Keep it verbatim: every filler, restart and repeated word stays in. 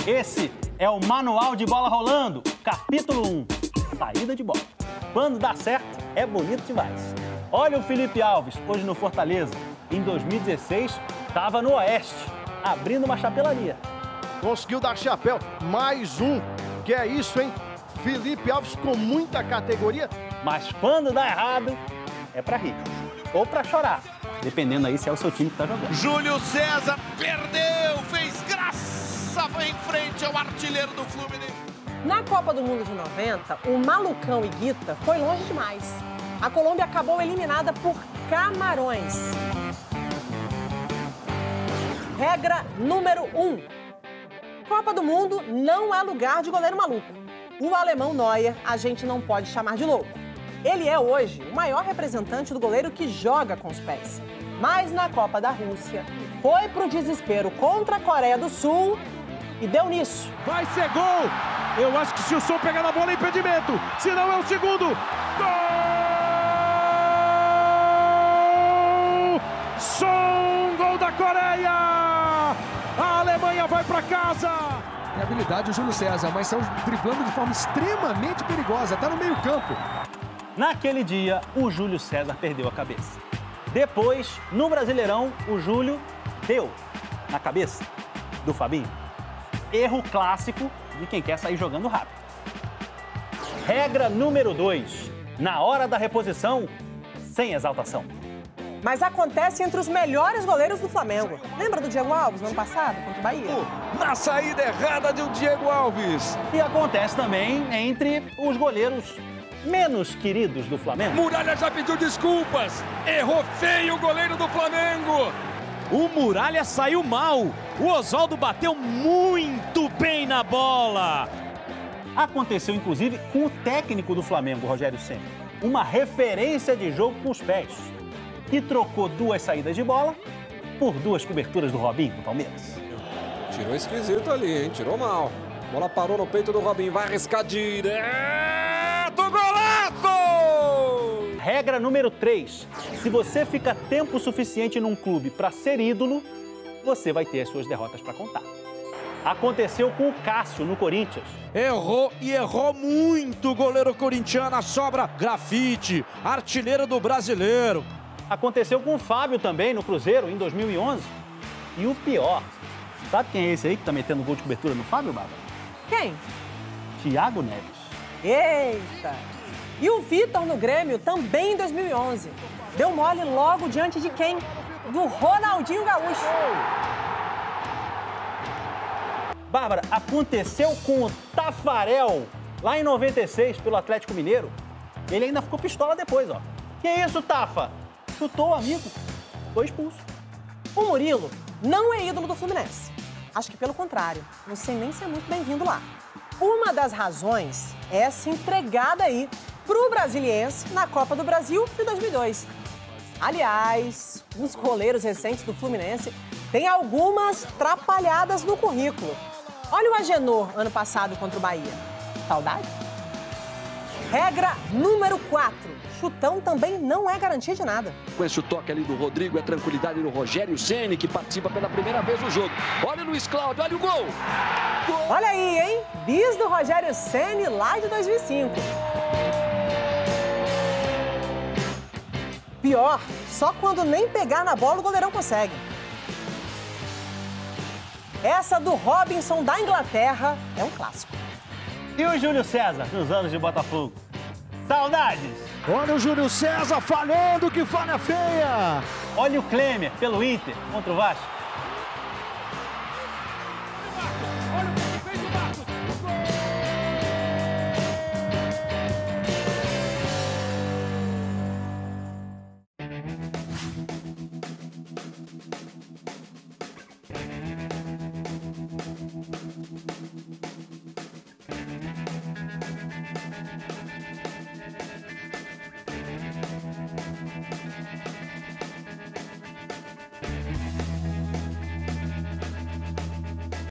Esse é o Manual de Bola Rolando, capítulo um, saída de bola. Quando dá certo, é bonito demais. Olha o Felipe Alves, hoje no Fortaleza. Em dois mil e dezesseis, estava no Oeste, abrindo uma chapelaria. Conseguiu dar chapéu, mais um. Que é isso, hein? Felipe Alves com muita categoria. Mas quando dá errado, é pra rir. Ou pra chorar, dependendo aí se é o seu time que tá jogando. Júlio César perdeu, fez graça, foi em frente ao artilheiro do Fluminense. Na Copa do Mundo de noventa, o Malucão Higuita foi longe demais. A Colômbia acabou eliminada por Camarões. Regra número um. Copa do Mundo não é lugar de goleiro maluco. O alemão Neuer a gente não pode chamar de louco. Ele é hoje o maior representante do goleiro que joga com os pés. Mas na Copa da Rússia, foi pro desespero contra a Coreia do Sul e deu nisso. Vai ser gol! Eu acho que se o Som pegar na bola é impedimento. Se não é o segundo. Gol! Som, gol da Coreia! A Alemanha vai para casa! É habilidade o Júlio César, mas são driblando de forma extremamente perigosa. Tá no meio campo. Naquele dia, o Júlio César perdeu a cabeça. Depois, no Brasileirão, o Júlio deu na cabeça do Fabinho. Erro clássico de quem quer sair jogando rápido. Regra número dois. Na hora da reposição, sem exaltação. Mas acontece entre os melhores goleiros do Flamengo. Lembra do Diego Alves no ano passado, contra o Bahia? Na saída errada do Diego Alves. E acontece também entre os goleiros menos queridos do Flamengo. Muralha já pediu desculpas. Errou feio o goleiro do Flamengo. O Muralha saiu mal. O Oswaldo bateu muito bem na bola. Aconteceu, inclusive, com o técnico do Flamengo, Rogério Ceni. Uma referência de jogo com os pés. Que trocou duas saídas de bola por duas coberturas do Robinho, do Palmeiras. Tirou esquisito ali, hein? Tirou mal. A bola parou no peito do Robinho. Vai arriscar direto. Golaço! Regra número três. Se você fica tempo suficiente num clube para ser ídolo, você vai ter as suas derrotas para contar. Aconteceu com o Cássio no Corinthians. Errou e errou muito o goleiro corintiano. Sobra grafite, artilheiro do Brasileiro. Aconteceu com o Fábio também no Cruzeiro em dois mil e onze. E o pior, sabe quem é esse aí que tá metendo gol de cobertura no Fábio, Bárbara? Quem? Thiago Neves. Eita! E o Vitor no Grêmio também em dois mil e onze. Deu mole logo diante de quem? Do Ronaldinho Gaúcho. Bárbara, aconteceu com o Tafarel lá em noventa e seis pelo Atlético Mineiro. Ele ainda ficou pistola depois, ó. Que isso, Tafa? Chutou o amigo, foi expulso. O Murilo não é ídolo do Fluminense. Acho que pelo contrário, não sei nem se é muito bem-vindo lá. Uma das razões é essa entregada aí pro brasiliense na Copa do Brasil de dois mil e dois. Aliás, os goleiros recentes do Fluminense têm algumas trapalhadas no currículo. Olha o Agenor ano passado contra o Bahia. Saudade? Regra número quatro. Chutão também não é garantia de nada. Com esse toque ali do Rodrigo, é tranquilidade do Rogério Ceni, que participa pela primeira vez no jogo. Olha o Luiz Cláudio, olha o gol! Gol! Olha aí, hein? Bis do Rogério Ceni lá de dois mil e cinco. Pior, só quando nem pegar na bola o goleirão consegue. Essa do Robinson da Inglaterra é um clássico. E o Júlio César nos anos de Botafogo? Saudades! Olha o Júlio César falando que falha feia. Olha o Klemer pelo Inter contra o Vasco.